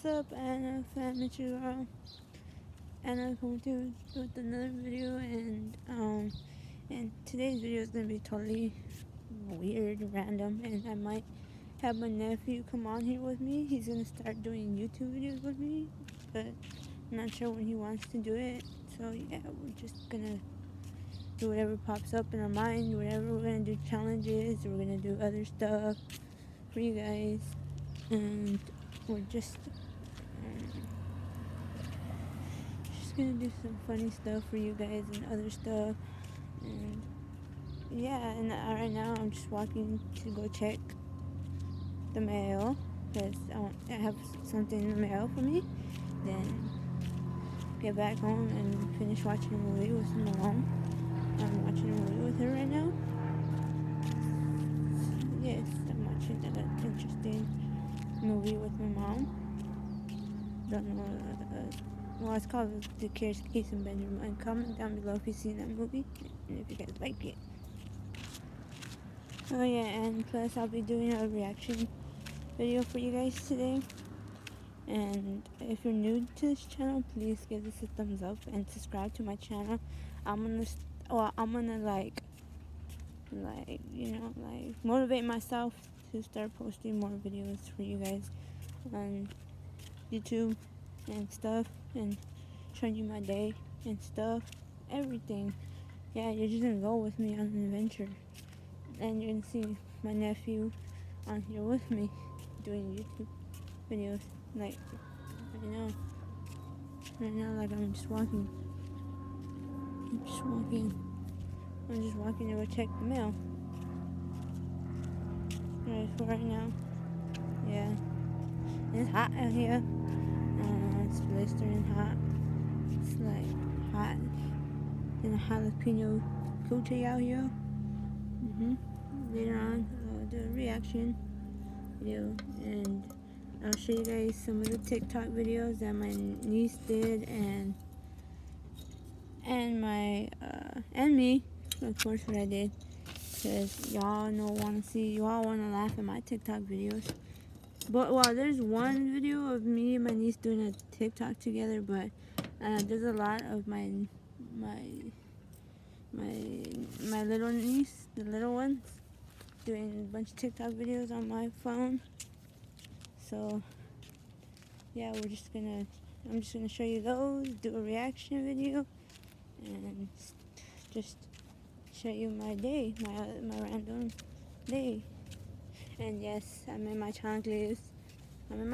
up, Anna, Famature Girl. Anna coming to with another video, and today's video is gonna be totally weird, random, and I might have my nephew come on here with me. He's gonna start doing YouTube videos with me, but I'm not sure when he wants to do it. So yeah, we're just gonna do whatever pops up in our mind, whatever. We're gonna do challenges, we're gonna do other stuff for you guys, and we're just gonna do some funny stuff for you guys and other stuff. And yeah, and right now I'm just walking to go check the mail because I have something in the mail for me. Then get back home and finish watching a movie with my mom. I'm watching a movie with her right now. Yes, I'm watching an interesting movie with my mom. Don't know. Well, it's called The Case of Benjamin. Comment down below if you've seen that movie and if you guys like it. Oh yeah, and plus I'll be doing a reaction video for you guys today. And if you're new to this channel, please give this a thumbs up and subscribe to my channel. I'm gonna like motivate myself to start posting more videos for you guys on YouTube and stuff, and showing you my day and stuff, everything. Yeah, you're just gonna go with me on an adventure, and you're gonna see my nephew on here with me doing YouTube videos. Like right now, like I'm just walking to go check the mail. Right, for right now. Yeah, and it's hot out here. It's blistering hot. It's like hot in a jalapeno cote out here. Later on, I'll do a reaction video, and I'll show you guys some of the TikTok videos that my niece did, and me, of course, what I did, because y'all want to laugh at my TikTok videos. But well, there's one video of me and my niece doing a TikTok together, but there's a lot of my little niece, the little ones, doing a bunch of TikTok videos on my phone. So yeah, I'm just gonna show you those, do a reaction video, and just show you my day, my random day. And yes, I'm in my chanclas. And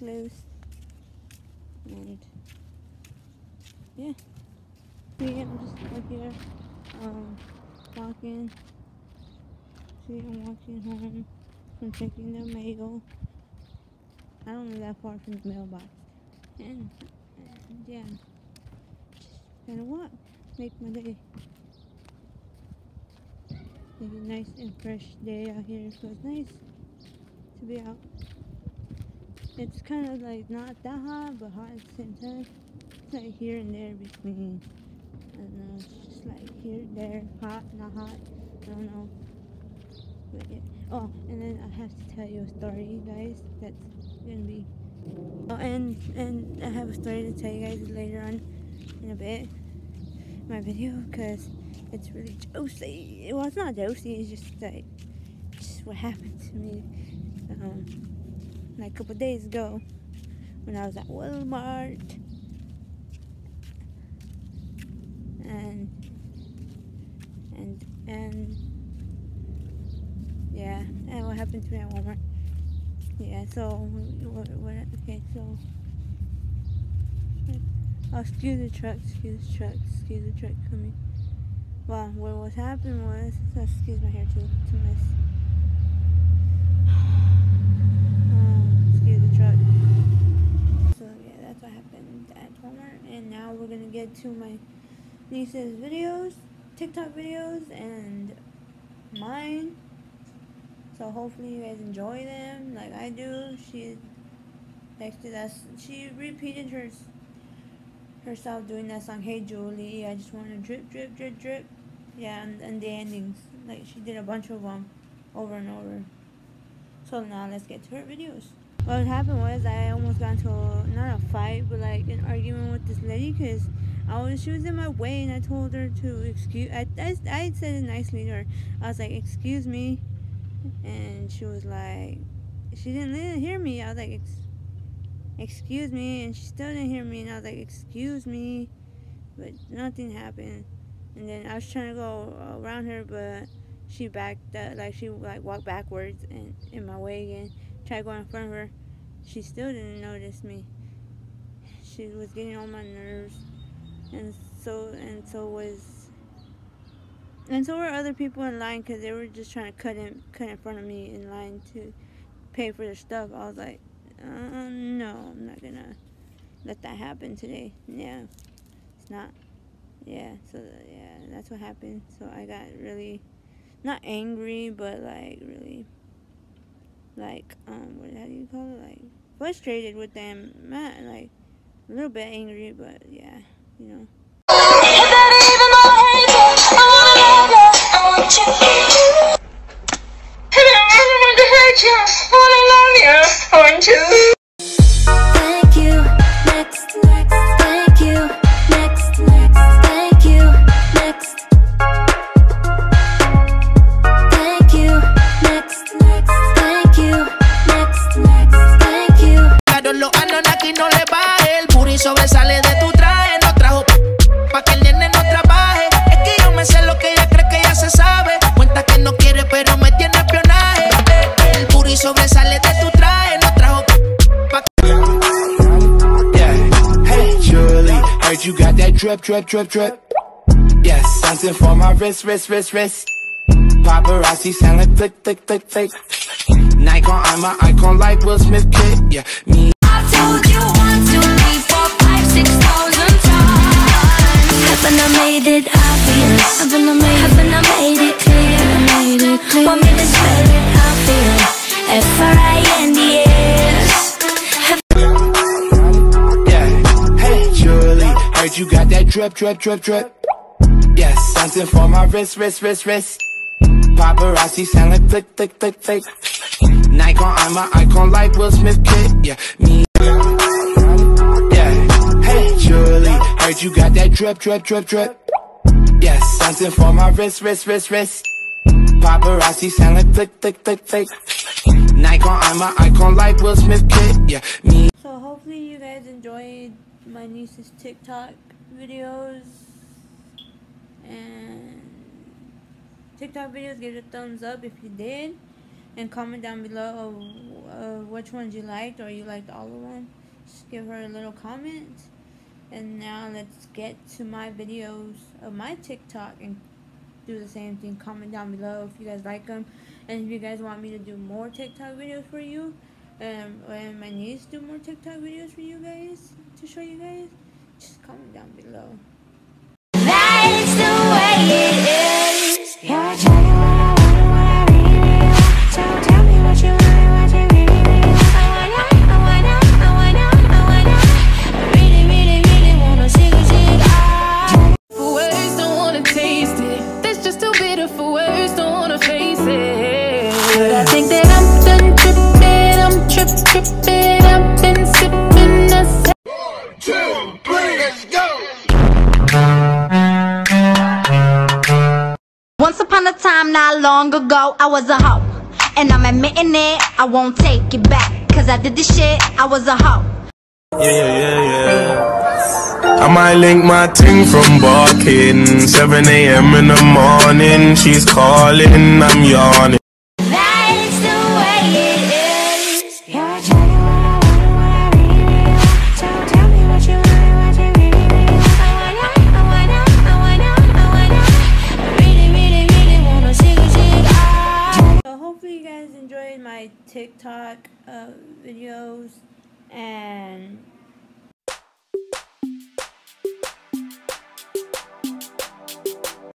yeah. See, I'm just up here, walking. See, I'm walking home from checking the mail. I don't live that far from the mailbox. And yeah, just gonna walk, make my day. Make a nice and fresh day out here. So it's nice to be out. It's kind of like not that hot, but hot at the same time. It's like here and there between. I don't know. It's just like here, there, hot, not hot. I don't know. But yeah. Oh, and then I have to tell you a story, guys. That's gonna be. Oh, and I have a story to tell you guys later on in a bit. My video, because it's really juicy. Well, it's not juicy. It's just like what happened to me. Like a couple days ago when I was at Walmart, and yeah, and what happened to me at Walmart. Yeah, so okay, so oh, excuse the truck coming. Well, what happened was, so excuse my hair too, it's a mess. Excuse the truck. So yeah, that's what happened at Walmart, and now we're gonna get to my niece's videos, TikTok videos, and mine. So hopefully you guys enjoy them like I do. She texted us. She repeated herself doing that song, "Hey Julie, I just want to drip, drip, drip, drip." Yeah, and the endings. Like she did a bunch of them over and over. So now let's get to her videos. what happened was I almost got into not a fight, but like an argument with this lady because she was in my way, and I told her to excuse. I said it nicely to her. I was like, "Excuse me," and she was like, she didn't hear me. I was like, "Excuse me," and she still didn't hear me, and I was like, "Excuse me," but nothing happened. And then I was trying to go around her, but she backed up, like she walked backwards and in my way again. Tried going in front of her. She still didn't notice me. She was getting on my nerves, and so were other people in line because they were just trying to cut in front of me in line to pay for their stuff. I was like, no, I'm not gonna let that happen today. Yeah, it's not. Yeah, so yeah, that's what happened. So I got really, not angry, but like really, like how do you call it? Like frustrated with them. Not like a little bit angry, but yeah, you know. Thank you, next, thank you, next, thank you, next. Thank you, next, thank you, next, thank you. Los Anunnaki no le baje, el booty sobresale de tu traje, no trajo pa' que el nene no trabaje. Es que yo me sé lo que ella cree que ya se sabe. Cuenta que no quiere pero me tiene espionaje. El booty sobresale de tu traje, no trajo pa' que... Yeah, hey Julie, heard you got that drip, drip, drip, drip. Yes, something for my wrist, wrist, wrist, wrist. Paparazzi sound like click, click, click, click. Nikon, I'm an icon like Will Smith kid. Yeah, me. I told you 1, 2, 3, 4, 5, 6,000 times. Haven't I made it obvious? Haven't I made it clear? Want me to spell it? I feel F-R-I-N-D-S. Yeah, hey Julie, heard you got that drip, drip, drip, drip. Yes, something for my wrist, wrist, wrist, wrist. Paparazzi sound like click, click, click, click. Nikon, I'm an icon like Will Smith kid. Yeah, me. Yeah, hey Julie, heard you got that drip, drip, drip, drip. Yes, something for my wrist, wrist, wrist, wrist. Paparazzi sound like click, click, click, click. Nikon, I'm an icon like Will Smith kid. Yeah, me. So hopefully you guys enjoyed my niece's TikTok videos, and TikTok videos, give it a thumbs up if you did, and comment down below which ones you liked, or you liked all of them. Just give her a little comment. And now let's get to my videos of my TikTok and do the same thing. Comment down below if you guys like them, and if you guys want me to do more TikTok videos for you, and my niece do more TikTok videos for you guys to show you guys, just comment down below. That's the way it is. You're talking what I really want. So tell me what you want, what you really want. I really wanna see the cigar. For words, don't wanna taste it. That's just too bitter for words, don't wanna face it. But I think that I'm done tripping, I'm tripping. I've been sipping the 1, 2, 3, let's go. Once upon a time, not long ago, I was a hoe. And I'm admitting it, I won't take it back. Cause I did this shit, I was a hoe. Yeah. I might link my ting from barking. 7 a.m. in the morning. She's calling, I'm yawning. That's the way it is. You're talking what I really want. So tell me what you want, what you really want. I really wanna see the cigar. So hopefully you guys enjoyed my TikTok videos, and